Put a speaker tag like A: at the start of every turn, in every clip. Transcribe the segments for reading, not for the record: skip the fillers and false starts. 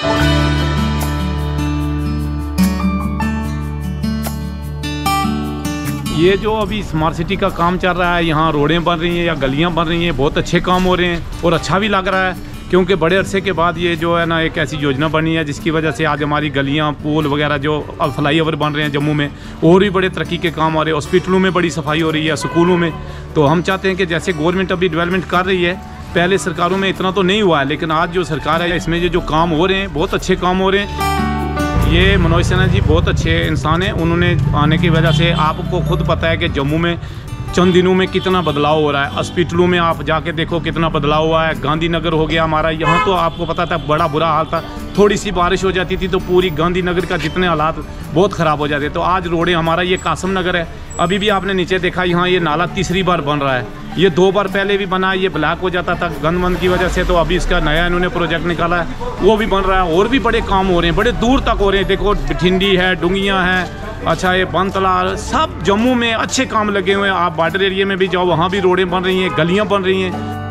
A: ये जो अभी स्मार्ट सिटी का काम चल रहा है, यहाँ रोडें बन रही हैं या गलियाँ बन रही हैं, बहुत अच्छे काम हो रहे हैं और अच्छा भी लग रहा है, क्योंकि बड़े अरसे के बाद ये जो है ना एक ऐसी योजना बनी है जिसकी वजह से आज हमारी गलियाँ, पुल वगैरह जो अब फ्लाईओवर बन रहे हैं जम्मू में, और भी बड़े तरक्की के काम हो रहे हैं। हॉस्पिटलों में बड़ी सफाई हो रही है, स्कूलों में। तो हम चाहते हैं कि जैसे गवर्नमेंट अभी डेवलपमेंट कर रही है, पहले सरकारों में इतना तो नहीं हुआ है, लेकिन आज जो सरकार है इसमें ये जो काम हो रहे हैं बहुत अच्छे काम हो रहे हैं। ये मनोज सिन्हा जी बहुत अच्छे इंसान हैं, उन्होंने आने की वजह से आपको खुद पता है कि जम्मू में चंद दिनों में कितना बदलाव हो रहा है। हॉस्पिटलों में आप जाके देखो कितना बदलाव हुआ है। गांधीनगर हो गया हमारा, यहाँ तो आपको पता था बड़ा बुरा हाल था, थोड़ी सी बारिश हो जाती थी तो पूरी गांधीनगर का जितने हालात बहुत ख़राब हो जाते। तो आज रोडें हमारा ये कासम नगर है, अभी भी आपने नीचे देखा यहाँ ये नाला तीसरी बार बन रहा है। ये 2 बार पहले भी बना, ये ब्लैक हो जाता था गंदमंद की वजह से, तो अभी इसका नया इन्होंने प्रोजेक्ट निकाला है, वो भी बन रहा है। और भी बड़े काम हो रहे हैं, बड़े दूर तक हो रहे हैं। देखो भिठिंडी है, डुंगियाँ हैं, अच्छा ये बनतला, सब जम्मू में अच्छे काम लगे हुए हैं। आप बॉर्डर एरिया में भी जाओ, वहाँ भी रोडें बन रही हैं, गलियाँ बन रही हैं।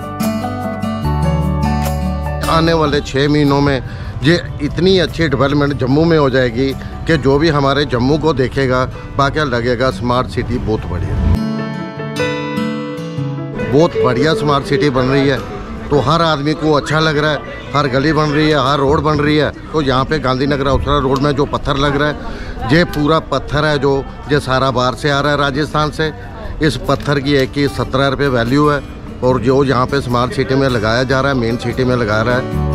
B: आने वाले 6 महीनों में ये इतनी अच्छी डेवलपमेंट जम्मू में हो जाएगी कि जो भी हमारे जम्मू को देखेगा बाकी लगेगा स्मार्ट सिटी बहुत बढ़िया स्मार्ट सिटी बन रही है। तो हर आदमी को अच्छा लग रहा है, हर गली बन रही है, हर रोड बन रही है। तो यहाँ पे गांधीनगर अवसरा रोड में जो पत्थर लग रहा है, ये पूरा पत्थर है जो ये सारा बाहर से आ रहा है राजस्थान से। इस पत्थर की एक की 17 रुपये वैल्यू है, और जो यहाँ पे स्मार्ट सिटी में लगाया जा रहा है, मेन सिटी में लगा रहा है।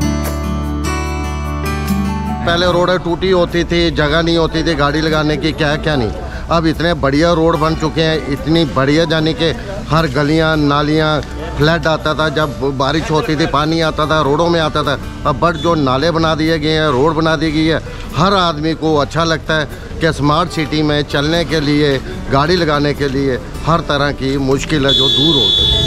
B: पहले रोडें टूटी होती थी, जगह नहीं होती थी गाड़ी लगाने की, क्या क्या नहीं। अब इतने बढ़िया रोड बन चुके हैं, इतनी बढ़िया, जाने के हर गलियां नालियां, फ्लड आता था जब बारिश होती थी, पानी आता था रोडों में आता था। अब बट जो नाले बना दिए गए हैं, रोड बना दी गई है, हर आदमी को अच्छा लगता है कि स्मार्ट सिटी में चलने के लिए, गाड़ी लगाने के लिए हर तरह की मुश्किल है जो दूर हो गई।